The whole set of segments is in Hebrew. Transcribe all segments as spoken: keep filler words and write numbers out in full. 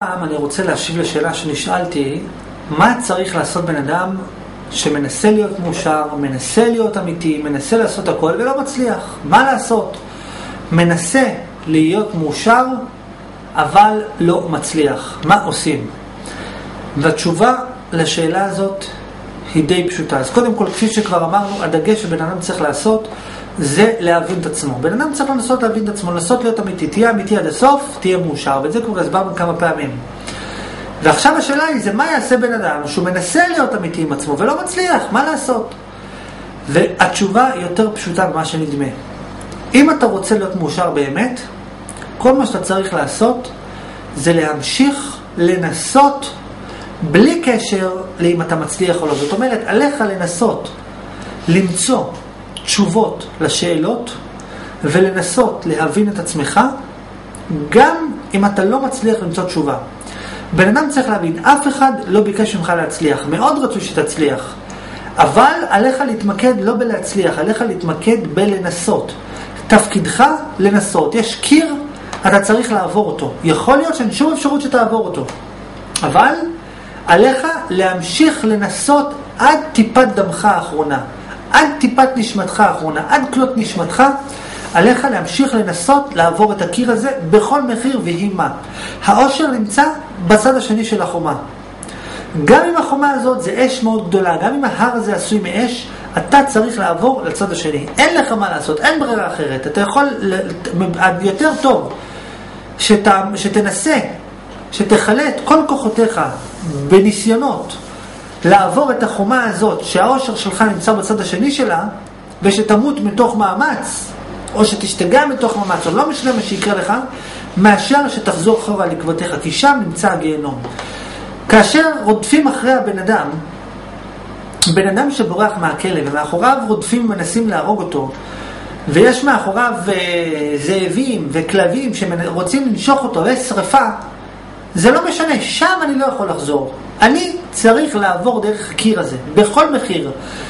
אני רוצה להשיב לשאלה שנשאלתי, מה צריך לעשות בן אדם שמנסה להיות מאושר, מנסה להיות אמיתי, מנסה לעשות הכל ולא מצליח? מה לעשות? מנסה להיות מאושר אבל לא מצליח. מה עושים? והתשובה לשאלה הזאת היא די פשוטה. אז קודם כל, כפי שכבר אמרנו, הדגש שבן אדם צריך לעשות זה להבין את עצמו. בן אדם צריך לנסות להבין את עצמו, לנסות להיות אמיתי. תהיה אמיתי עד הסוף, תהיה מאושר. ואת זה כבר הסברנו כמה פעמים. ועכשיו השאלה היא, זה מה יעשה בן אדם שהוא מנסה להיות אמיתי עם עצמו ולא מצליח? מה לעשות? והתשובה היא יותר פשוטה ממה שנדמה. אם אתה רוצה להיות מאושר באמת, כל מה שאתה צריך לעשות זה להמשיך לנסות בלי קשר לאם אתה מצליח או לא. זאת אומרת, עליך לנסות למצוא תשובות לשאלות ולנסות להבין את עצמך גם אם אתה לא מצליח למצוא תשובה. בן אדם צריך להבין, אף אחד לא ביקש ממך להצליח, מאוד רצוי שתצליח, אבל עליך להתמקד לא בלהצליח, עליך להתמקד בלנסות. תפקידך לנסות. יש קיר, אתה צריך לעבור אותו. יכול להיות שאין שום אפשרות שתעבור אותו, אבל עליך להמשיך לנסות עד טיפת דמך האחרונה, עד טיפת נשמתך האחרונה, עד כלות נשמתך. עליך להמשיך לנסות לעבור את הקיר הזה בכל מחיר והיא מה. האושר נמצא בצד השני של החומה. גם אם החומה הזאת זה אש מאוד גדולה, גם אם ההר הזה עשוי מאש, אתה צריך לעבור לצד השני. אין לך מה לעשות, אין ברירה אחרת. אתה יכול, יותר טוב שת, שתנסה, שתחלה את כל כוחותיך בניסיונות לעבור את החומה הזאת שהאושר שלך נמצא בצד השני שלה, ושתמות מתוך מאמץ או שתשתגע מתוך מאמץ, או לא משנה מה שיקרה לך, מאשר שתחזור אחורה לקוותיך, כי שם נמצא הגיהנום. כאשר רודפים אחרי הבן אדם, בן אדם שבורח מהכלא, ומאחוריו רודפים ומנסים להרוג אותו, ויש מאחוריו זאבים וכלבים שרוצים לנשוך אותו, ויש שריפה, זה לא משנה, שם אני לא יכול לחזור. אני צריך לעבור דרך הקיר הזה, בכל מחיר.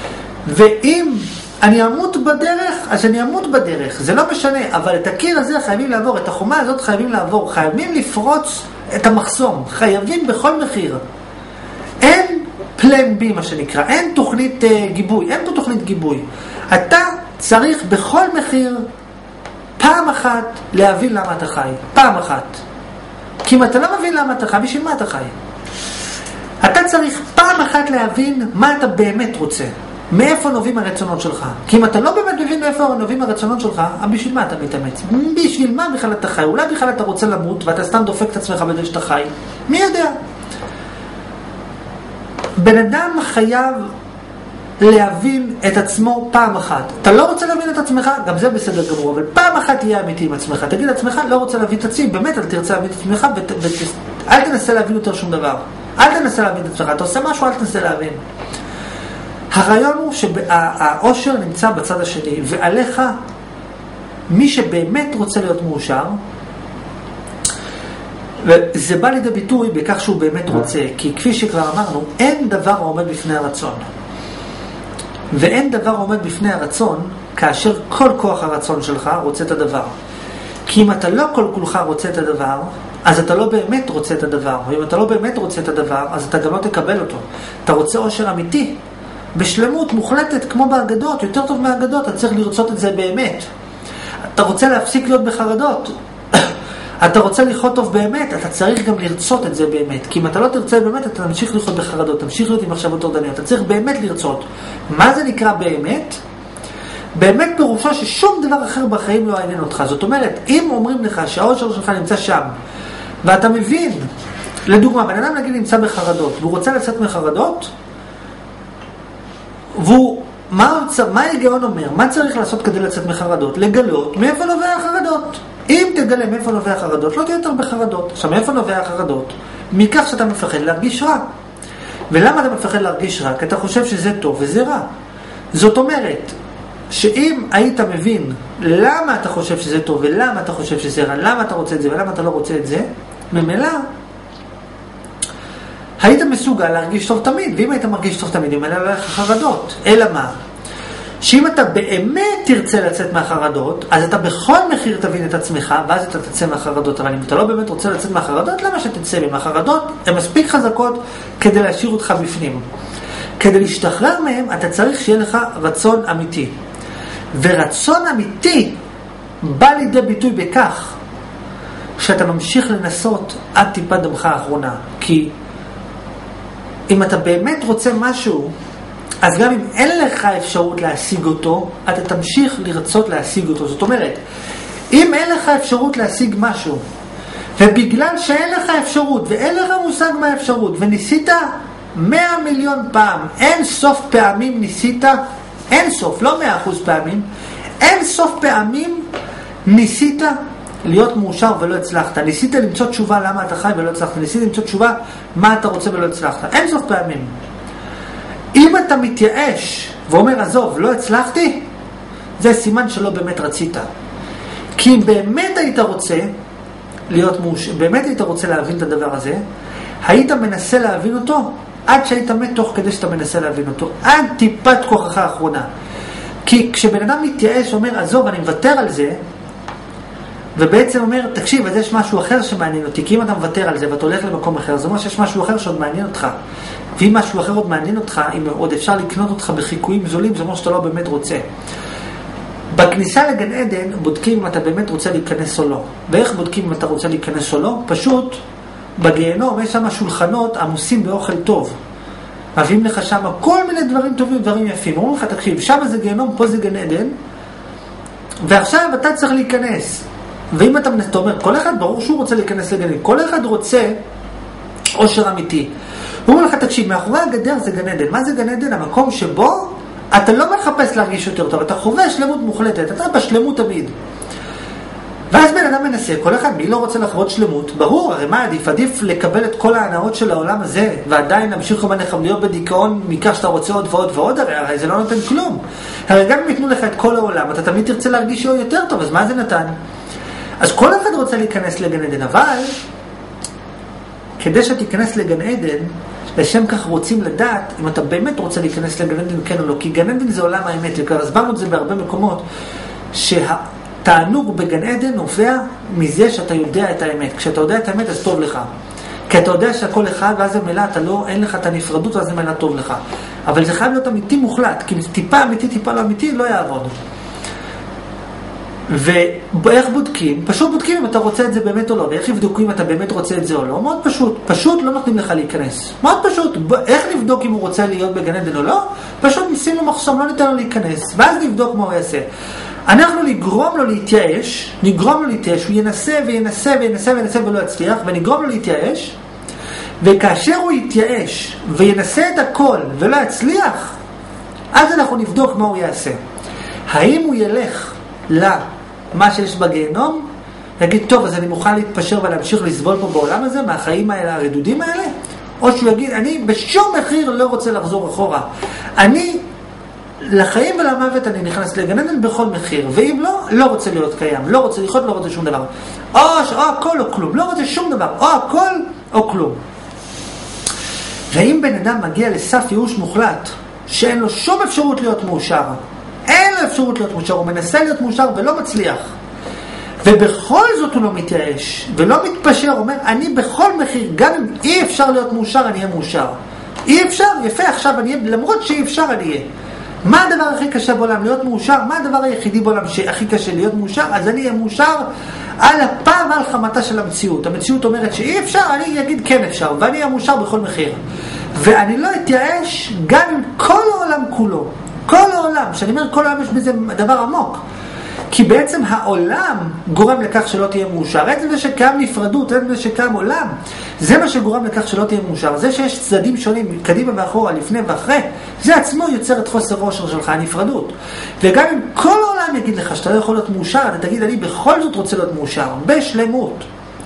ואם אני אמות בדרך, אז אני אמות בדרך, זה לא משנה, אבל את הקיר הזה חייבים לעבור, את החומה הזאת חייבים לעבור, חייבים לפרוץ את המחסום, חייבים בכל מחיר. אין פלן בי, מה שנקרא, אין תוכנית uh, גיבוי, אין פה תוכנית גיבוי. אתה צריך בכל מחיר, פעם אחת, להבין למה אתה חי, פעם אחת. כי אם אתה לא מבין למה אתה חי, בשביל מה אתה חי? אתה צריך פעם אחת להבין מה אתה באמת רוצה. מאיפה נובעים הרצונות שלך? כי אם אתה לא באמת מבין מאיפה נובעים הרצונות שלך, בשביל מה אתה מתאמץ? בשביל מה בכלל אתה חי? אולי בכלל אתה רוצה למות ואתה סתם דופק את עצמך בזה שאתה חי? מי יודע? בן אדם חייב להבין את עצמו פעם אחת. אתה לא רוצה להבין את עצמך? גם זה בסדר גמור, אבל פעם אחת תהיה אמיתי עם עצמך. תגיד לעצמך, לא רוצה להבין את עצמי, באמת אל תרצה להבין את עצמך, ואל תנסה להבין יותר שום דבר. אל תנסה להבין את עצמך. אתה עושה משהו, אל תנסה להבין. הרעיון הוא שהאושר נמצא בצד השני, ועליך, מי שבאמת רוצה להיות מאושר, וזה בא לידי ביטוי בכך שהוא באמת רוצה, כי כפי שכבר אמרנו, אין דבר עומד בפני הרצון. ואין דבר עומד בפני הרצון, כאשר כל כוח הרצון שלך רוצה את הדבר. כי אם אתה לא כל כולך רוצה את הדבר, אז אתה לא באמת רוצה את הדבר. ואם אתה לא באמת רוצה את הדבר, אז אתה גם לא תקבל אותו. אתה רוצה אושר אמיתי, בשלמות מוחלטת כמו באגדות, יותר טוב מהאגדות, אתה צריך לרצות את זה באמת. אתה רוצה להפסיק להיות בחרדות, אתה רוצה לחיות טוב באמת, אתה צריך גם לרצות את זה באמת. כי אם אתה לא תרצה באמת, אתה תמשיך לחיות בחרדות, תמשיך להיות עם מחשבות טורדניות, אתה צריך באמת לרצות. מה זה נקרא באמת? באמת פירושו ששום דבר אחר בחיים לא יעניין אותך. זאת אומרת, אם אומרים לך שהאושר שלך נמצא שם, ואתה מבין, לדוגמה, בן אדם נגיד נמצא בחרדות, והוא רוצה לצאת מחרדות, והוא, מה, מה ההיגיון אומר? מה צריך לעשות כדי לצאת מחרדות? לגלות מאיפה נובע החרדות. אם תגלה מאיפה נובע החרדות, לא תהיה יותר בחרדות. עכשיו, מאיפה נובע החרדות? מכך שאתה מפחד להרגיש רע. ולמה אתה מפחד להרגיש רע? כי אתה חושב שזה טוב וזה רע. זאת אומרת, שאם היית מבין למה אתה חושב שזה טוב ולמה אתה חושב שזה רע, למה אתה רוצה את זה ולמה אתה לא רוצה את זה, ממילא היית מסוגל להרגיש טוב תמיד. ואם היית מרגיש טוב תמיד, ממילא לא לך חרדות. אלא מה? שאם אתה באמת תרצה לצאת מהחרדות, אז אתה בכל מחיר תבין את עצמך, ואז אתה תצא מהחרדות. אבל אם אתה לא באמת רוצה לצאת מהחרדות, למה שתצא? מהחרדות הן מספיק חזקות כדי להשאיר אותך בפנים. כדי להשתחרר מהם, אתה צריך שיהיה לך רצון אמיתי. ורצון אמיתי בא לידי ביטוי בכך שאתה ממשיך לנסות עד טיפת דמך האחרונה. כי אם אתה באמת רוצה משהו, אז גם אם אין לך אפשרות להשיג אותו, אתה תמשיך לרצות להשיג אותו. זאת אומרת, אם אין לך אפשרות להשיג משהו, ובגלל שאין לך אפשרות, ואין לך מושג מה האפשרות, וניסית מאה מיליון פעם, אין סוף פעמים ניסית, אין סוף, לא מאה אחוז פעמים, אין סוף פעמים ניסית להיות מאושר ולא הצלחת. ניסית למצוא תשובה למה אתה חי ולא הצלחת. ניסית למצוא תשובה מה אתה רוצה ולא הצלחת. אין סוף פעמים. אם אתה מתייאש ואומר, עזוב, לא הצלחתי, זה סימן שלא באמת רצית. כי אם באמת היית רוצה להיות מאושר, באמת היית רוצה להבין את הדבר הזה, היית מנסה להבין אותו עד שהיית מת תוך כדי שאתה מנסה להבין אותו. עד טיפת כוחך האחרונה. כי כשבן אדם מתייאש ואומר, עזוב, אני מוותר על זה, ובעצם אומר, תקשיב, אז יש משהו אחר שמעניין אותי, כי אם אתה מוותר על זה ואתה הולך למקום אחר, זה אומר שיש משהו אחר שעוד מעניין אותך. ואם משהו אחר עוד מעניין אותך, אם עוד אפשר לקנות אותך בחיקויים זולים, זה אומר שאתה לא באמת רוצה. בכניסה לגן עדן בודקים אם אתה באמת רוצה להיכנס או לא. ואיך בודקים אם אתה רוצה להיכנס או לא? פשוט, בגיהנום יש שם שולחנות עמוסים באוכל טוב. מביאים לך שם כל מיני דברים טובים ודברים יפים. אומרים לך, תקשיב, שם זה גיהנום, פה זה גן עדן, ועכשיו אתה צריך להיכנס. ואם אתה אומר, כל אחד ברור שהוא רוצה להיכנס לגן עדן, כל אחד רוצה עושר אמיתי. הוא אומר לך, תקשיב, מאחורי הגדר זה גן עדן. מה זה גן עדן? המקום שבו אתה לא מחפש להרגיש יותר טוב, אתה חווה שלמות מוחלטת, אתה בשלמות תמיד. ואז בן אדם מנסה, כל אחד, מי לא רוצה לחוות שלמות? ברור, הרי מה עדיף? עדיף לקבל את כל ההנאות של העולם הזה, ועדיין להמשיך לך להיות בדיכאון מכך שאתה רוצה עוד ועוד ועוד, הרי, הרי זה לא נותן כלום. הרי גם אם יתנו לך את כל העולם, אתה תמיד תרצה להרגיש יותר טוב, אז מה זה נתן? אז כל אחד רוצה להיכנס לגן עדן, אבל כדי שתיכנס לגן עדן, לשם כך רוצים לדעת אם אתה באמת רוצה להיכנס לגן עדן כן או לא, כי גן עדן זה עולם האמת, וכבר הסברנו את זה בהרבה מקומות, שהתענוג בגן עדן נובע מזה שאתה יודע את האמת. כשאתה יודע את האמת אז טוב לך, כי אתה יודע שהכל אחד, ואז זה מילה, אתה לא, אין לך את הנפרדות, ואז זה מילה טוב לך. אבל זה חייב להיות אמיתי מוחלט, כי טיפה אמיתי, טיפה לא אמיתי, לא יעבוד. ואיך בודקים? פשוט בודקים אם אתה רוצה את זה באמת או לא. ואיך יבדקו אם אתה באמת רוצה את זה או לא? מאוד פשוט. פשוט לא נותנים לך להיכנס. מאוד פשוט. איך נבדוק אם הוא רוצה להיות בגן עדן או לא? פשוט נשים לו מחסום, לא ניתן לו להיכנס. ואז נבדוק מה הוא יעשה. אנחנו נגרום לו להתייאש, נגרום לו להתייאש, הוא ינסה וינסה וינסה וינסה ולא יצליח, ונגרום לו להתייאש, וכאשר הוא יתייאש וינסה את הכל ולא יצליח, אז אנחנו נבדוק מה הוא יעשה. האם הוא ילך למה שיש בגיהנום, יגיד, טוב, אז אני מוכן להתפשר ולהמשיך לסבול פה בעולם הזה, מהחיים האלה, הרדודים האלה, או שהוא יגיד, אני בשום מחיר לא רוצה לחזור אחורה. אני, לחיים ולמוות אני נכנס לגן עדן בכל מחיר, ואם לא, לא רוצה להיות קיים, לא רוצה לחיות, לא רוצה שום דבר. או, או הכל או כלום, לא רוצה שום דבר, או הכל או כלום. ואם בן אדם מגיע לסף ייאוש מוחלט, שאין לו שום אפשרות להיות מאושר, אין לו אפשרות להיות מאושר, הוא מנסה להיות מאושר ולא מצליח, ובכל זאת הוא לא מתייאש ולא מתפשר, אומר אני בכל מחיר, גם אם אי אפשר להיות מאושר אני אהיה מאושר. אי אפשר, יפה, עכשיו אני אהיה, למרות שאי אפשר אני אהיה. מה הדבר הכי קשה בעולם? להיות מאושר. מה הדבר היחידי בעולם שהכי קשה להיות מאושר? אז אני אהיה מאושר על הפעם ועל חמתה של המציאות. המציאות אומרת שאי אפשר, אני אגיד כן אפשר, ואני אהיה מאושר בכל מחיר, ואני לא אתייאש גם עם כל העולם כולו. כל העולם, שאני אומר כל העולם, יש בזה דבר עמוק, כי בעצם העולם גורם לכך שלא תהיה מאושר. עצם זה שקיים נפרדות, עצם זה שקיים עולם, זה מה שגורם לכך שלא תהיה מאושר. זה שיש צדדים שונים, קדימה ואחורה, לפני ואחרי, זה עצמו יוצר את חוסר ראשר שלך, הנפרדות. וגם אם כל העולם יגיד לך שאתה לא יכול להיות מאושר, אתה תגיד, אני בכל זאת רוצה להיות מאושר, בשלמות.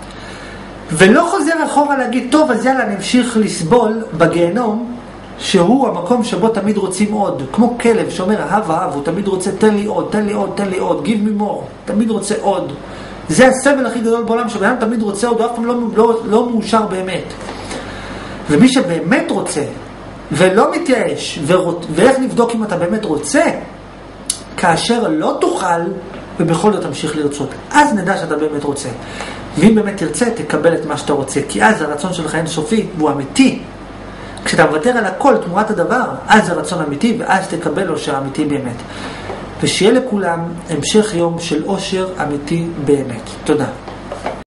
ולא חוזר אחורה להגיד, טוב, אז יאללה, נמשיך לסבול בגיהנום, שהוא המקום שבו תמיד רוצים עוד, כמו כלב שאומר אהב אהב, הוא תמיד רוצה תן לי עוד, תן לי עוד, תן לי עוד, give me more, תמיד רוצה עוד. זה הסבל הכי גדול בעולם, שבן תמיד רוצה עוד, אף פעם לא, לא, לא מאושר באמת. ומי שבאמת רוצה ולא מתייאש, ורות, ואיך נבדוק אם אתה באמת רוצה, כאשר לא תוכל, ובכל זאת תמשיך לרצות. אז נדע שאתה באמת רוצה. ואם באמת תרצה, תקבל את מה שאתה רוצה. כי אז הרצון שלך אינסופי, והוא אמיתי. כשאתה מוותר על הכל, תמורת הדבר, אז זה רצון אמיתי, ואז תקבל לו שהאמיתי באמת. ושיהיה לכולם המשך יום של אושר אמיתי באמת. תודה.